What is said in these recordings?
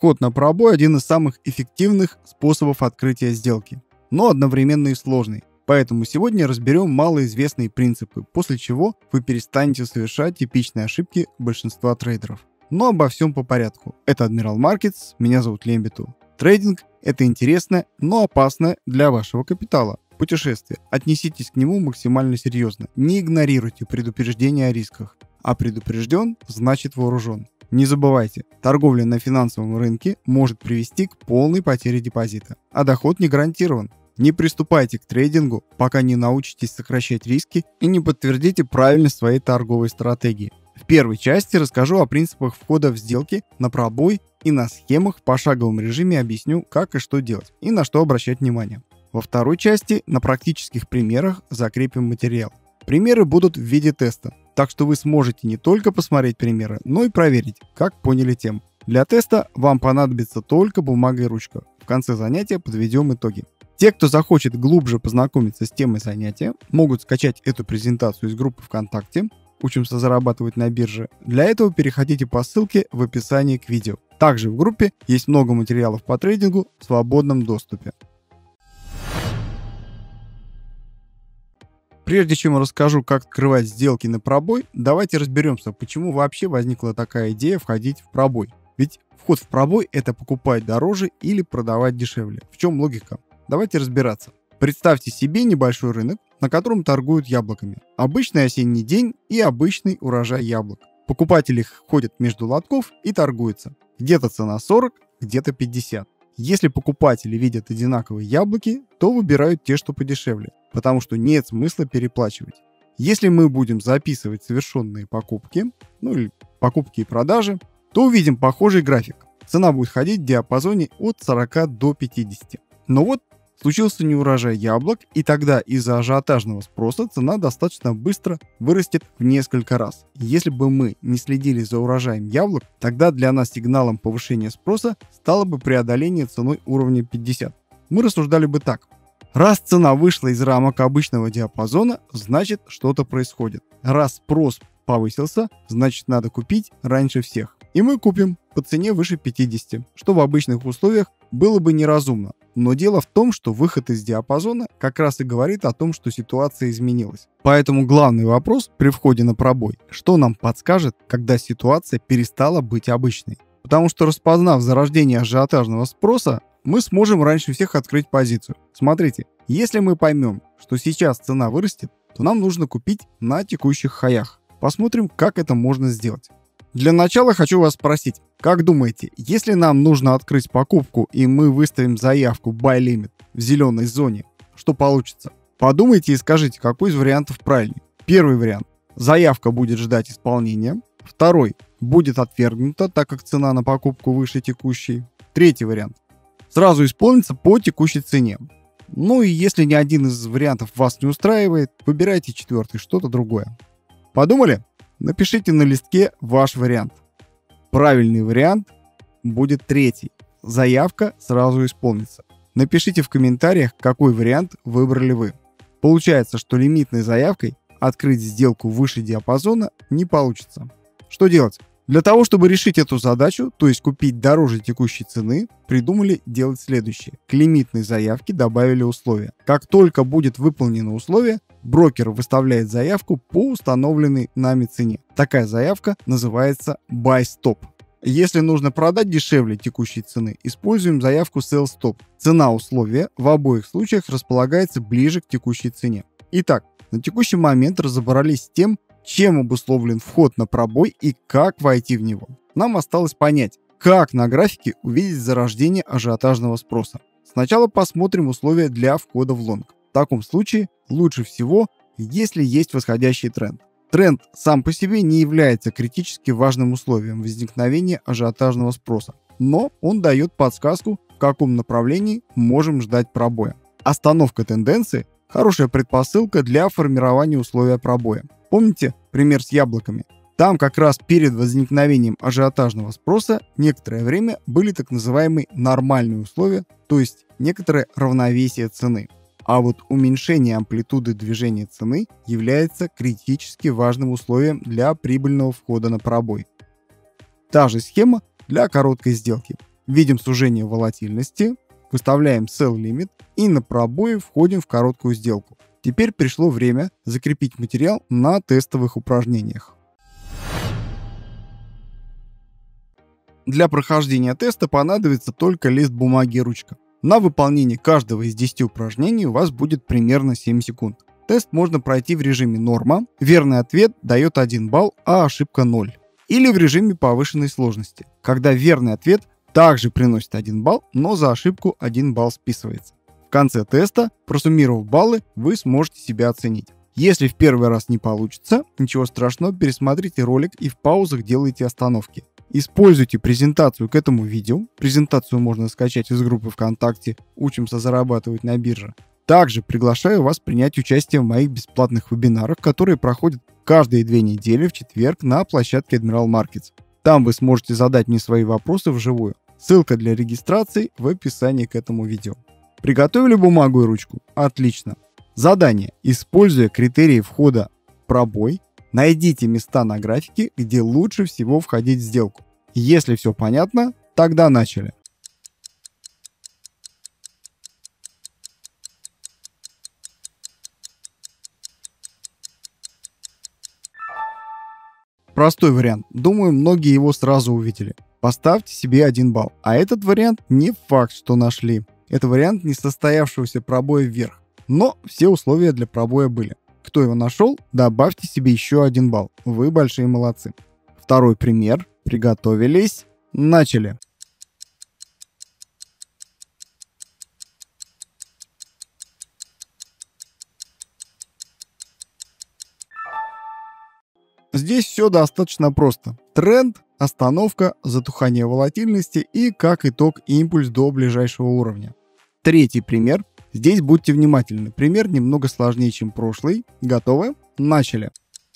Вход на пробой – один из самых эффективных способов открытия сделки, но одновременно и сложный. Поэтому сегодня разберем малоизвестные принципы, после чего вы перестанете совершать типичные ошибки большинства трейдеров. Но обо всем по порядку. Это Admiral Markets, меня зовут Лембиту. Трейдинг – это интересное, но опасное для вашего капитала путешествие. Отнеситесь к нему максимально серьезно. Не игнорируйте предупреждения о рисках. А предупрежден – значит вооружен. Не забывайте, торговля на финансовом рынке может привести к полной потере депозита, а доход не гарантирован. Не приступайте к трейдингу, пока не научитесь сокращать риски и не подтвердите правильность своей торговой стратегии. В первой части расскажу о принципах входа в сделки на пробой и на схемах в пошаговом режиме объясню, как и что делать и на что обращать внимание. Во второй части на практических примерах закрепим материал. Примеры будут в виде теста, так что вы сможете не только посмотреть примеры, но и проверить, как поняли тему. Для теста вам понадобится только бумага и ручка. В конце занятия подведем итоги. Те, кто захочет глубже познакомиться с темой занятия, могут скачать эту презентацию из группы ВКонтакте «Учимся зарабатывать на бирже». Для этого переходите по ссылке в описании к видео. Также в группе есть много материалов по трейдингу в свободном доступе. Прежде чем расскажу, как открывать сделки на пробой, давайте разберемся, почему вообще возникла такая идея входить в пробой. Ведь вход в пробой – это покупать дороже или продавать дешевле. В чем логика? Давайте разбираться. Представьте себе небольшой рынок, на котором торгуют яблоками. Обычный осенний день и обычный урожай яблок. Покупатели ходят между лотков и торгуются. Где-то цена 40, где-то 50. Если покупатели видят одинаковые яблоки, то выбирают те, что подешевле, потому что нет смысла переплачивать. Если мы будем записывать совершенные покупки, или покупки и продажи, то увидим похожий график. Цена будет ходить в диапазоне от 40 до 50. Но вот случился неурожай яблок, и тогда из-за ажиотажного спроса цена достаточно быстро вырастет в несколько раз. Если бы мы не следили за урожаем яблок, тогда для нас сигналом повышения спроса стало бы преодоление ценой уровня 50. Мы рассуждали бы так. Раз цена вышла из рамок обычного диапазона, значит что-то происходит. Раз спрос повысился, значит надо купить раньше всех. И мы купим по цене выше 50, что в обычных условиях было бы неразумно. Но дело в том, что выход из диапазона как раз и говорит о том, что ситуация изменилась. Поэтому главный вопрос при входе на пробой, что нам подскажет, когда ситуация перестала быть обычной. Потому что распознав зарождение ажиотажного спроса, мы сможем раньше всех открыть позицию. Смотрите, если мы поймем, что сейчас цена вырастет, то нам нужно купить на текущих хаях. Посмотрим, как это можно сделать. Для начала хочу вас спросить, как думаете, если нам нужно открыть покупку и мы выставим заявку Buy Limit в зеленой зоне, что получится? Подумайте и скажите, какой из вариантов правильный. Первый вариант. Заявка будет ждать исполнения. Второй. Будет отвергнута, так как цена на покупку выше текущей. Третий вариант. Сразу исполнится по текущей цене. И если ни один из вариантов вас не устраивает, выбирайте четвертый, что-то другое. Подумали? Напишите на листке ваш вариант. Правильный вариант будет третий. Заявка сразу исполнится. Напишите в комментариях, какой вариант выбрали вы. Получается, что лимитной заявкой открыть сделку выше диапазона не получится. Что делать? Для того, чтобы решить эту задачу, то есть купить дороже текущей цены, придумали делать следующее. К лимитной заявке добавили условия. Как только будет выполнено условие, брокер выставляет заявку по установленной нами цене. Такая заявка называется Buy Stop. Если нужно продать дешевле текущей цены, используем заявку Sell Stop. Цена условия в обоих случаях располагается ближе к текущей цене. Итак, на текущий момент разобрались с тем, чем обусловлен вход на пробой и как войти в него. Нам осталось понять, как на графике увидеть зарождение ажиотажного спроса. Сначала посмотрим условия для входа в лонг. В таком случае лучше всего, если есть восходящий тренд. Тренд сам по себе не является критически важным условием возникновения ажиотажного спроса, но он дает подсказку, в каком направлении можем ждать пробоя. Остановка тенденции – хорошая предпосылка для формирования условия пробоя. Помните пример с яблоками? Там как раз перед возникновением ажиотажного спроса некоторое время были так называемые нормальные условия, то есть некоторое равновесие цены. А вот уменьшение амплитуды движения цены является критически важным условием для прибыльного входа на пробой. Та же схема для короткой сделки. Видим сужение волатильности, выставляем sell limit и на пробое входим в короткую сделку. Теперь пришло время закрепить материал на тестовых упражнениях. Для прохождения теста понадобится только лист бумаги и ручка. На выполнение каждого из 10 упражнений у вас будет примерно 7 секунд. Тест можно пройти в режиме норма, верный ответ дает 1 балл, а ошибка 0. Или в режиме повышенной сложности, когда верный ответ также приносит 1 балл, но за ошибку 1 балл списывается. В конце теста, просуммировав баллы, вы сможете себя оценить. Если в первый раз не получится, ничего страшного, пересмотрите ролик и в паузах делайте остановки. Используйте презентацию к этому видео. Презентацию можно скачать из группы ВКонтакте «Учимся зарабатывать на бирже». Также приглашаю вас принять участие в моих бесплатных вебинарах, которые проходят каждые 2 недели в четверг на площадке Admiral Markets. Там вы сможете задать мне свои вопросы вживую. Ссылка для регистрации в описании к этому видео. Приготовили бумагу и ручку? Отлично. Задание. Используя критерии входа пробой, найдите места на графике, где лучше всего входить в сделку. Если все понятно, тогда начали. Простой вариант. Думаю, многие его сразу увидели. Поставьте себе 1 балл. А этот вариант не факт, что нашли. Это вариант несостоявшегося пробоя вверх. Но все условия для пробоя были. Кто его нашел, добавьте себе еще 1 балл. Вы большие молодцы. Второй пример. Приготовились. Начали. Здесь все достаточно просто. Тренд, остановка, затухание волатильности и, как итог, импульс до ближайшего уровня. Третий пример. Здесь будьте внимательны. Пример немного сложнее, чем прошлый. Готовы? Начали.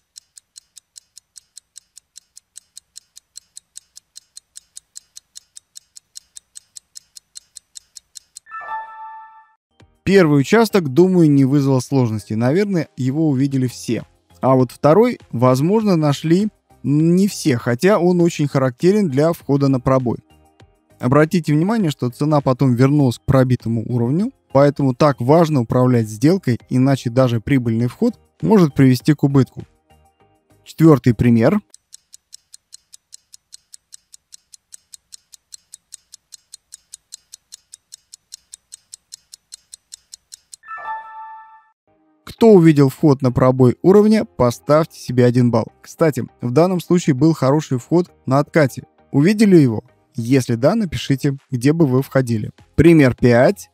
Первый участок, думаю, не вызвал сложностей. Наверное, его увидели все. А вот второй, возможно, нашли не все, хотя он очень характерен для входа на пробой. Обратите внимание, что цена потом вернулась к пробитому уровню, поэтому так важно управлять сделкой, иначе даже прибыльный вход может привести к убытку. Четвертый пример. Кто увидел вход на пробой уровня, поставьте себе 1 балл. Кстати, в данном случае был хороший вход на откате. Увидели его? Если да, напишите, где бы вы входили. Пример 5.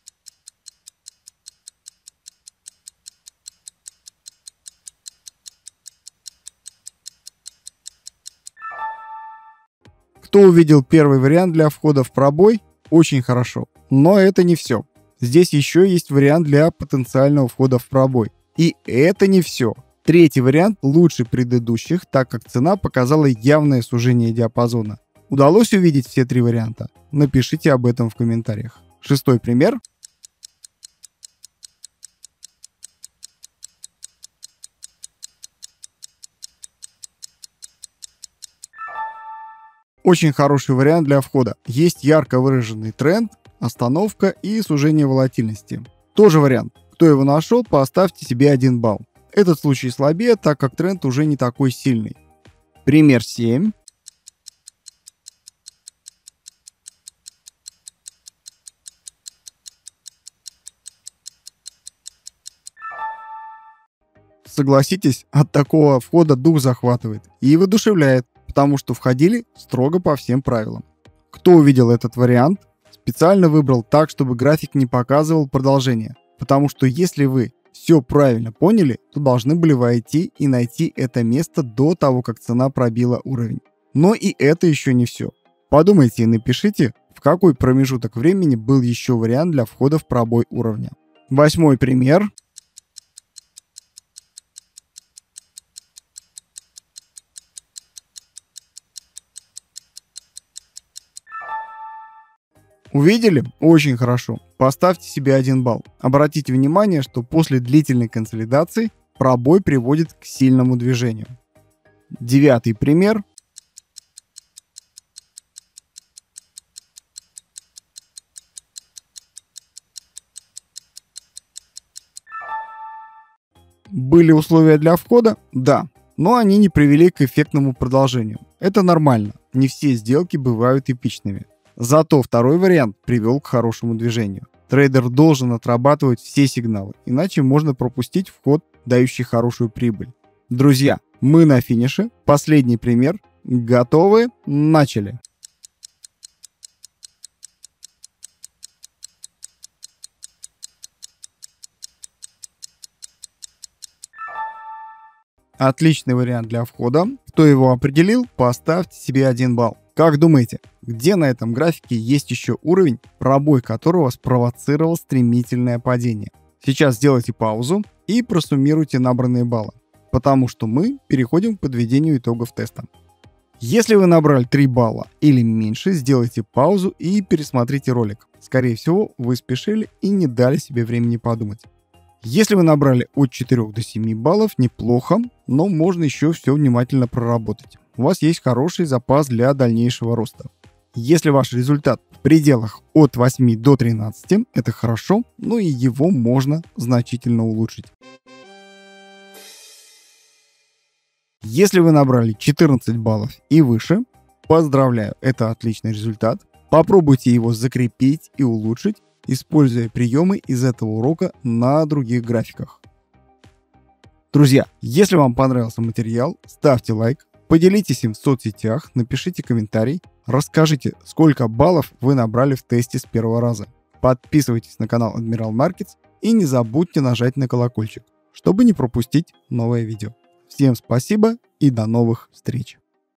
Кто увидел первый вариант для входа в пробой? Очень хорошо. Но это не все. Здесь еще есть вариант для потенциального входа в пробой. И это не все. Третий вариант лучше предыдущих, так как цена показала явное сужение диапазона. Удалось увидеть все 3 варианта? Напишите об этом в комментариях. Шестой пример. Очень хороший вариант для входа. Есть ярко выраженный тренд, остановка и сужение волатильности. Тоже вариант. Кто его нашел, поставьте себе 1 балл. Этот случай слабее, так как тренд уже не такой сильный. Пример 7. Согласитесь, от такого входа дух захватывает и воодушевляет, потому что входили строго по всем правилам. Кто увидел этот вариант, специально выбрал так, чтобы график не показывал продолжение, потому что если вы все правильно поняли, то должны были войти и найти это место до того, как цена пробила уровень. Но и это еще не все. Подумайте и напишите, в какой промежуток времени был еще вариант для входа в пробой уровня. 8 пример. Увидели? Очень хорошо. Поставьте себе 1 балл. Обратите внимание, что после длительной консолидации пробой приводит к сильному движению. 9 пример. Были условия для входа? Да. Но они не привели к эффектному продолжению. Это нормально. Не все сделки бывают эпичными. Зато второй вариант привел к хорошему движению. Трейдер должен отрабатывать все сигналы, иначе можно пропустить вход, дающий хорошую прибыль. Друзья, мы на финише. Последний пример. Готовы? Начали. Отличный вариант для входа. Кто его определил, поставьте себе 1 балл. Как думаете, где на этом графике есть еще уровень, пробой которого спровоцировал стремительное падение? Сейчас сделайте паузу и просуммируйте набранные баллы, потому что мы переходим к подведению итогов теста. Если вы набрали 3 балла или меньше, сделайте паузу и пересмотрите ролик. Скорее всего, вы спешили и не дали себе времени подумать. Если вы набрали от 4 до 7 баллов, неплохо, но можно еще все внимательно проработать. У вас есть хороший запас для дальнейшего роста. Если ваш результат в пределах от 8 до 13, это хорошо, но и его можно значительно улучшить. Если вы набрали 14 баллов и выше, поздравляю, это отличный результат. Попробуйте его закрепить и улучшить, используя приемы из этого урока на других графиках. Друзья, если вам понравился материал, ставьте лайк, поделитесь им в соцсетях, напишите комментарий, расскажите, сколько баллов вы набрали в тесте с первого раза. Подписывайтесь на канал Admiral Markets и не забудьте нажать на колокольчик, чтобы не пропустить новое видео. Всем спасибо и до новых встреч!